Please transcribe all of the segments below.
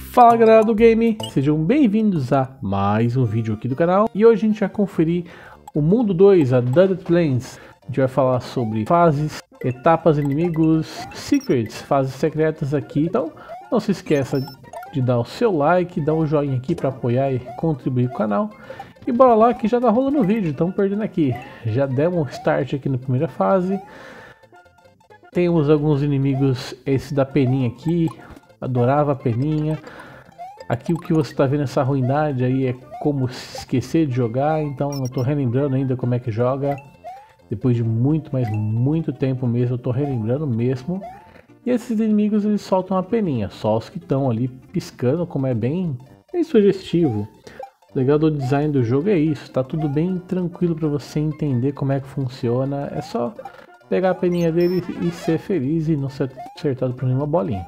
Fala galera do game, sejam bem-vindos a mais um vídeo aqui do canal. E hoje a gente vai conferir o Mundo 2, a Dotted Plains. A gente vai falar sobre fases, etapas, inimigos, secrets, fases secretas aqui. Então não se esqueça de dar o seu like, dar o joinha aqui para apoiar e contribuir com o canal. E bora lá que já tá rolando o vídeo, estamos perdendo aqui. Já demos um start aqui na primeira fase. Temos alguns inimigos, esse da peninha aqui. Adorava a peninha. Aqui o que você está vendo, essa ruindade aí, é como esquecer de jogar. Então eu estou relembrando ainda como é que joga. Depois de muito, mas muito tempo mesmo, eu estou relembrando mesmo. E esses inimigos, eles soltam a peninha. Só os que estão ali piscando, como é bem sugestivo. O legal do design do jogo é isso. Está tudo bem tranquilo para você entender como é que funciona. É só pegar a peninha dele e ser feliz e não ser acertado por nenhuma bolinha.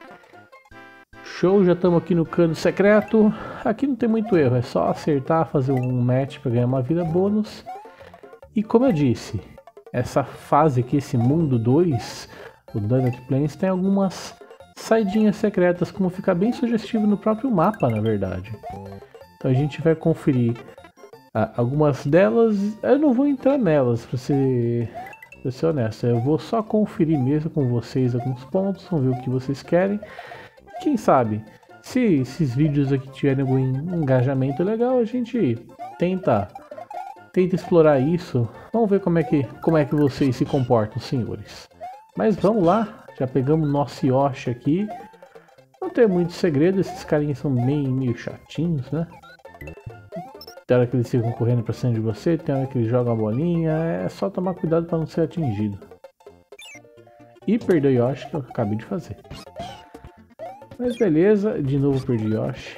Show, já estamos aqui no cano secreto. Aqui não tem muito erro, é só acertar, fazer um match para ganhar uma vida bônus. E como eu disse, essa fase aqui, esse mundo 2, o Dotted Plains, tem algumas saidinhas secretas, como fica bem sugestivo no próprio mapa, na verdade. Então a gente vai conferir algumas delas. Eu não vou entrar nelas, para ser honesto. Eu vou só conferir mesmo com vocês alguns pontos, vamos ver o que vocês querem. Quem sabe, se esses vídeos aqui tiverem algum engajamento legal, a gente tenta explorar isso. Vamos ver como é que vocês se comportam, senhores. Mas vamos lá, já pegamos nosso Yoshi aqui. Não tem muito segredo, esses carinhas são meio chatinhos, né? Tem hora que eles ficam correndo pra cima de você, tem hora que eles jogam a bolinha. É só tomar cuidado para não ser atingido. E perder o Yoshi, que eu acabei de fazer. Mas beleza, de novo perdi Yoshi.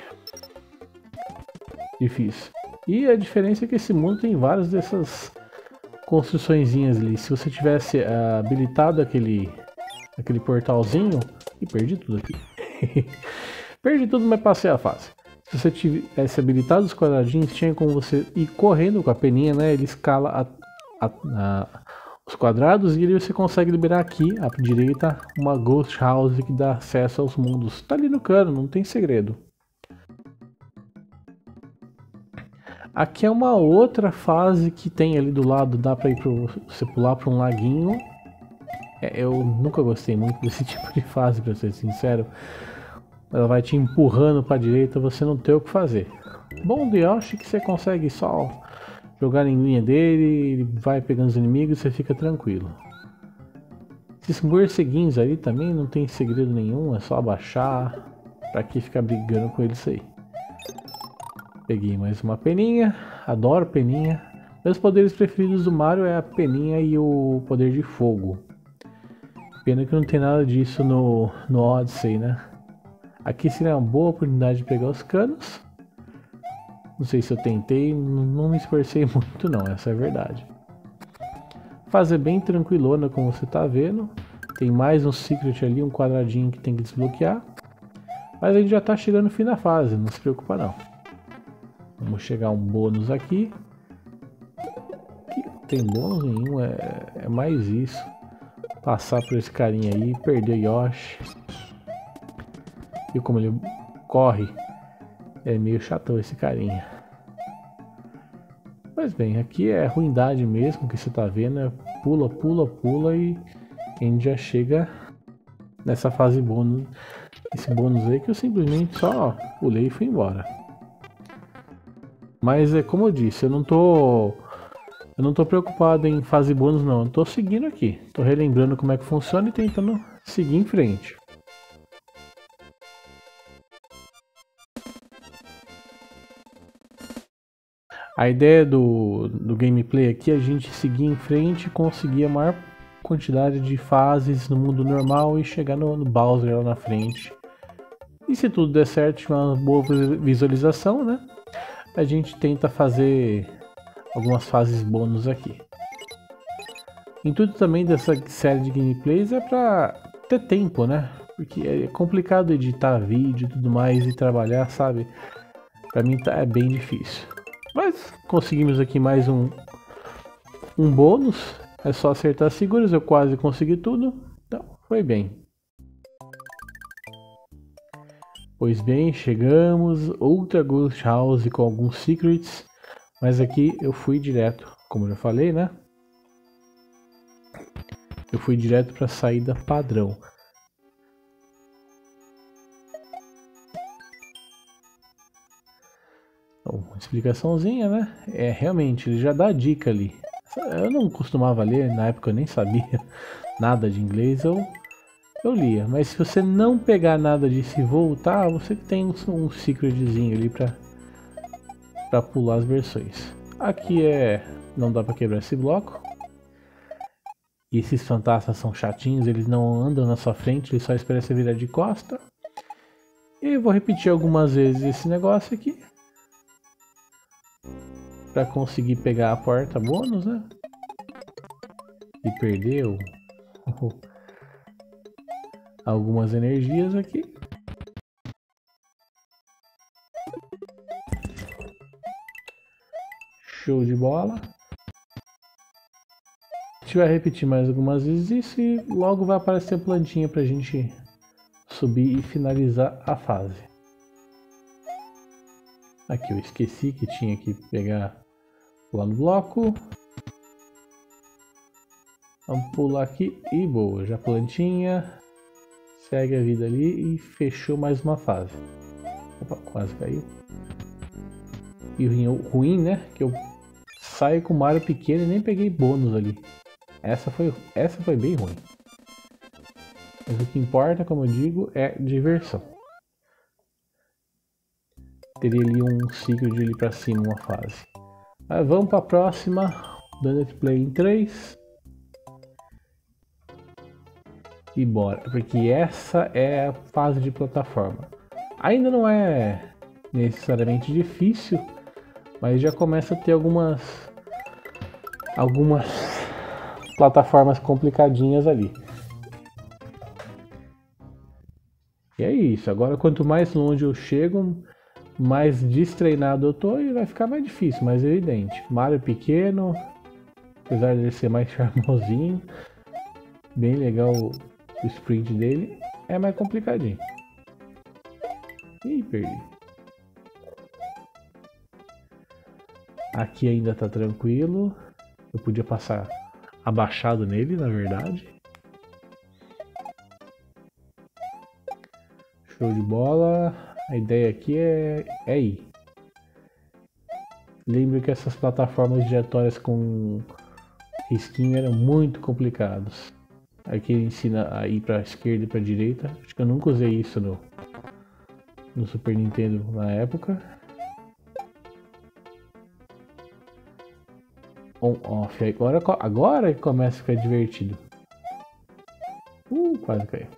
Difícil. E a diferença é que esse mundo tem várias dessas construçõezinhas ali. Se você tivesse habilitado aquele portalzinho... E perdi tudo aqui. Perdi tudo, mas passei a fase. Se você tivesse habilitado os quadradinhos, tinha como você ir correndo com a peninha, né? Ele escala os quadrados e aí você consegue liberar aqui à direita uma Ghost House que dá acesso aos mundos. Tá ali no cano, não tem segredo. Aqui é uma outra fase que tem ali do lado, dá pra ir você pular para um laguinho. Eu nunca gostei muito desse tipo de fase, pra ser sincero. Ela vai te empurrando pra direita, você não tem o que fazer. Bom do Yoshi que você consegue só jogar a linguinha dele, ele vai pegando os inimigos e você fica tranquilo. Esses morceguinhos aí também não tem segredo nenhum, é só abaixar. Pra que ficar brigando com eles aí. Peguei mais uma peninha, adoro peninha. Meus poderes preferidos do Mario é a peninha e o poder de fogo. Pena que não tem nada disso no Odyssey, né? Aqui seria uma boa oportunidade de pegar os canos. Não sei se eu tentei, não me esforcei muito não, essa é a verdade. Fazer bem tranquilona como você tá vendo. Tem mais um secret ali, um quadradinho que tem que desbloquear. Mas a gente já tá chegando no fim da fase, não se preocupa não. Vamos chegar a um bônus aqui. Aqui não tem bônus nenhum, é mais isso. Passar por esse carinha aí, perder Yoshi. E como ele corre. É meio chatão esse carinha. Mas bem, aqui é ruindade mesmo que você tá vendo. É pula, pula, pula e a gente já chega nessa fase bônus. Esse bônus aí que eu simplesmente só pulei e fui embora. Mas é como eu disse, eu não tô preocupado em fase bônus não. Eu tô seguindo aqui. Tô relembrando como é que funciona e tentando seguir em frente. A ideia do gameplay aqui é a gente seguir em frente e conseguir a maior quantidade de fases no mundo normal e chegar no Bowser lá na frente. E se tudo der certo, tiver uma boa visualização, né? A gente tenta fazer algumas fases bônus aqui. O intuito também dessa série de gameplays é pra ter tempo, né? Porque é complicado editar vídeo e tudo mais e trabalhar, sabe? Pra mim é bem difícil. Mas conseguimos aqui mais um bônus. É só acertar as figuras, eu quase consegui tudo. Então, foi bem. Pois bem, chegamos, outra Ghost House com alguns secrets, mas aqui eu fui direto, como eu já falei, né? Eu fui direto para a saída padrão. Então, uma explicaçãozinha, né? Realmente, ele já dá a dica ali. Eu não costumava ler, na época eu nem sabia nada de inglês, eu lia. Mas se você não pegar nada disso e voltar, você tem um secretzinho ali para pular as versões. Aqui não dá para quebrar esse bloco. E esses fantasmas são chatinhos, eles não andam na sua frente, eles só esperam você virar de costa. E eu vou repetir algumas vezes esse negócio aqui. Para conseguir pegar a porta bônus, né? E perdeu algumas energias aqui. Show de bola. A gente vai repetir mais algumas vezes isso e logo vai aparecer a plantinha pra gente subir e finalizar a fase. Aqui eu esqueci que tinha que pegar lá no bloco. Vamos pular aqui e boa, já plantinha. Segue a vida ali e fechou mais uma fase. Opa, quase caiu. E o ruim, né? Que eu saio com uma área pequena e nem peguei bônus ali. Essa foi bem ruim. Mas o que importa, como eu digo, é diversão. Teria ali um ciclo de ir pra cima uma fase. Mas vamos para a próxima. Dando play em 3. E bora, porque essa é a fase de plataforma. Ainda não é necessariamente difícil, mas já começa a ter algumas plataformas complicadinhas ali. E é isso, agora quanto mais longe eu chego, mais destreinado eu tô e vai ficar mais difícil, mais evidente. Mario pequeno, apesar de ele ser mais charmosinho, bem legal o sprint dele, é mais complicadinho. Ih, perdi. Aqui ainda tá tranquilo. Eu podia passar abaixado nele, na verdade. Show de bola. A ideia aqui é ir. Lembro que essas plataformas giratórias com risquinho eram muito complicados. Aqui ele ensina a ir para a esquerda e para a direita. Acho que eu nunca usei isso no Super Nintendo na época. On-off. Agora que começa a ficar divertido. Quase caiu.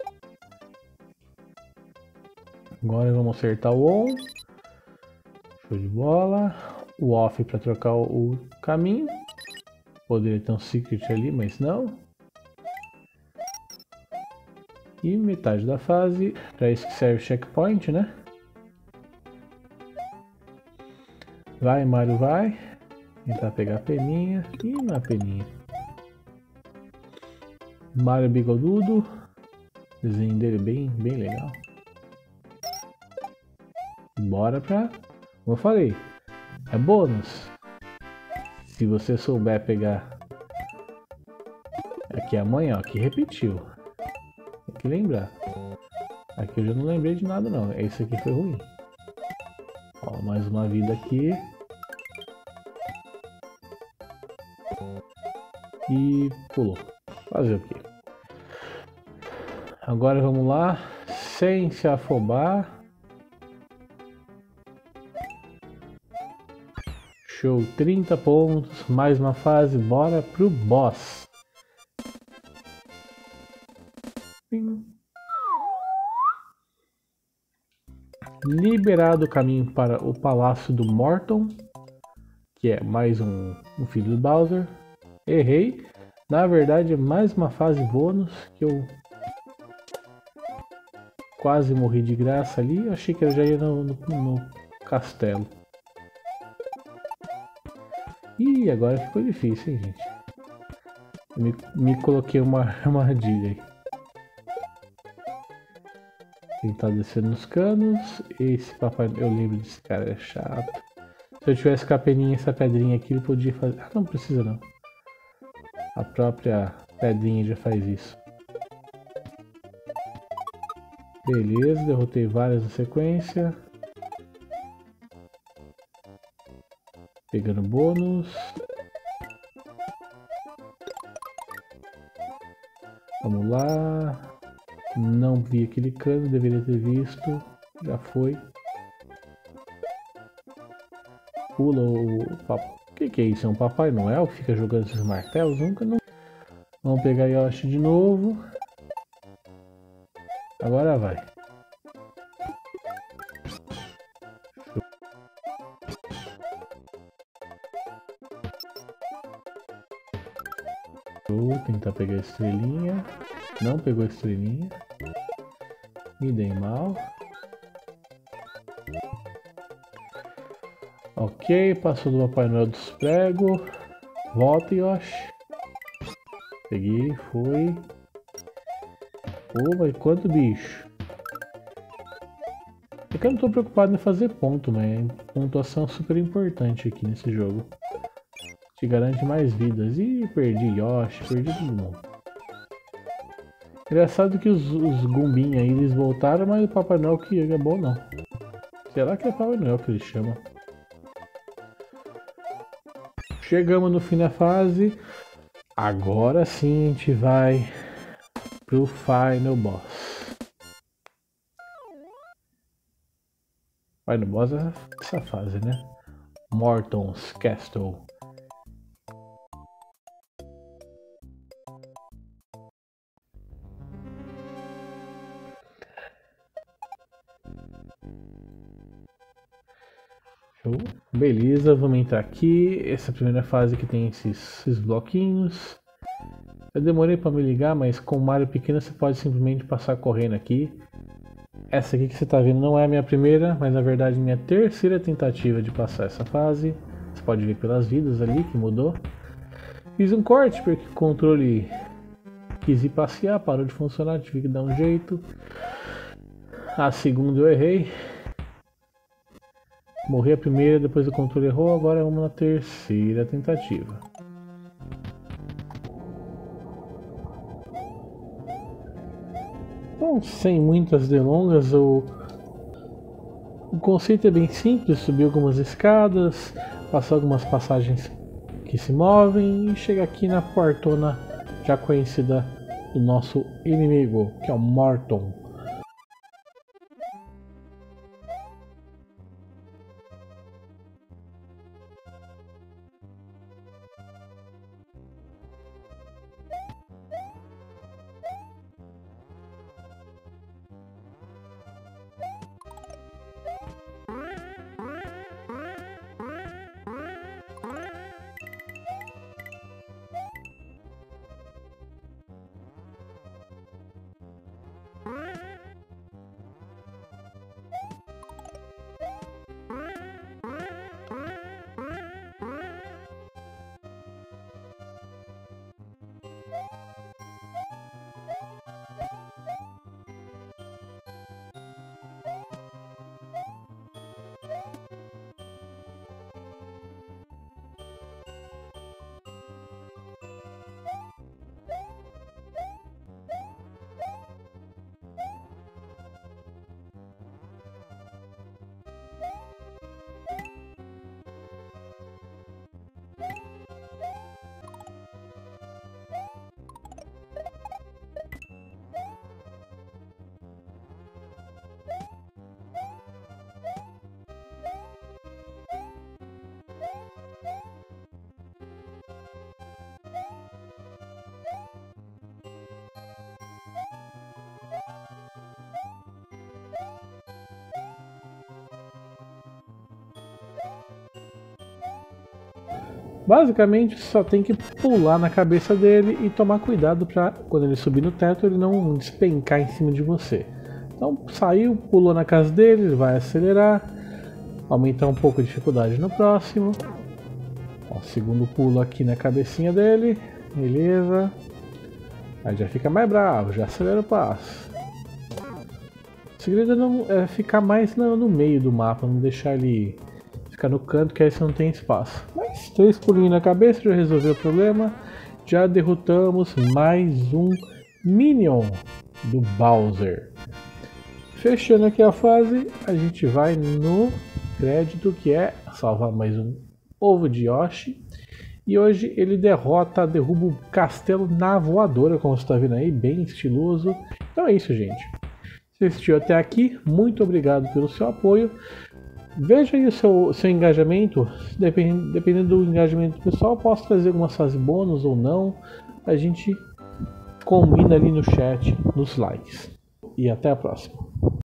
Agora vamos acertar o on. Show de bola. O off para trocar o caminho. Poderia ter um secret ali, mas não. E metade da fase. Para isso que serve o checkpoint, né? Vai, Mario, vai. Tentar pegar a peninha. E na peninha. Mario bigodudo. O desenho dele bem legal. Bora pra... Como eu falei, é bônus. Se você souber pegar... Aqui amanhã, ó, aqui repetiu. Tem que lembrar. Aqui eu já não lembrei de nada não. Esse aqui foi ruim. Ó, mais uma vida aqui. E pulou. Fazer o quê? Agora vamos lá. Sem se afobar. Show, 30 pontos, mais uma fase, bora pro boss. Liberado o caminho para o Palácio do Morton, que é mais um filho do Bowser. Errei, na verdade é mais uma fase bônus que eu quase morri de graça ali. Eu achei que eu já ia no castelo. Ih, agora ficou difícil, hein, gente. Eu me coloquei uma armadilha aí. Tentar descer nos canos. Esse papai, eu lembro desse cara, é chato. Se eu tivesse com a peninha, essa pedrinha aqui, ele podia fazer. Ah, não precisa não. A própria pedrinha já faz isso. Beleza, derrotei várias na sequência. Pegando bônus. Vamos lá. Não vi aquele cano, deveria ter visto. Já foi. Pula o papo. O que é isso? É um Papai Noel que fica jogando esses martelos? Nunca não. Vamos pegar Yoshi de novo. Agora vai. Vou tentar pegar a estrelinha. Não pegou a estrelinha. Me dei mal. Ok, passou do Papai Noel dos pregos. Volta, Yoshi. Peguei, foi. Pô, mas quanto bicho. É que eu não tô preocupado em fazer ponto, mas pontuação é super importante aqui nesse jogo. Te garante mais vidas. Ih, perdi Yoshi, perdi todo mundo. Engraçado que os Gumbin aí, eles voltaram, mas o Papai Noel que é bom não. Será que é Papai Noel que eles chamam? Chegamos no fim da fase. Agora sim a gente vai pro Final Boss. Final Boss é essa fase, né? Morton's Castle. Beleza, vamos entrar aqui. Essa primeira fase que tem esses bloquinhos. Eu demorei para me ligar, mas com o Mario pequeno você pode simplesmente passar correndo aqui. Essa aqui que você está vendo não é a minha primeira, mas na verdade minha terceira tentativa de passar essa fase. Você pode ver pelas vidas ali que mudou. Fiz um corte porque o controle quis ir passear, parou de funcionar, tive que dar um jeito. A segunda eu errei. Morri a primeira, depois o controle errou, agora vamos na terceira tentativa. Então, sem muitas delongas, o conceito é bem simples, subir algumas escadas, passar algumas passagens que se movem e chegar aqui na portona já conhecida do nosso inimigo, que é o Morton. Basicamente só tem que pular na cabeça dele e tomar cuidado para quando ele subir no teto ele não despencar em cima de você. Então saiu, pulou na casa dele, ele vai acelerar, aumentar um pouco a dificuldade no próximo. Ó, segundo pulo aqui na cabecinha dele, beleza. Aí já fica mais bravo, já acelera o passo. O segredo é ficar mais no meio do mapa, não deixar ele ficar no canto, que aí você não tem espaço. Mas 3 pulinhos na cabeça já resolveu o problema. Já derrotamos mais um Minion do Bowser. Fechando aqui a fase, a gente vai no crédito, que é salvar mais um ovo de Yoshi. E hoje ele derrota o castelo na voadora, como você está vendo aí, bem estiloso. Então é isso, gente. Se assistiu até aqui, muito obrigado pelo seu apoio. Veja aí o seu engajamento. Dependendo do engajamento do pessoal, posso trazer algumas fases bônus ou não. A gente combina ali no chat, nos likes. E até a próxima.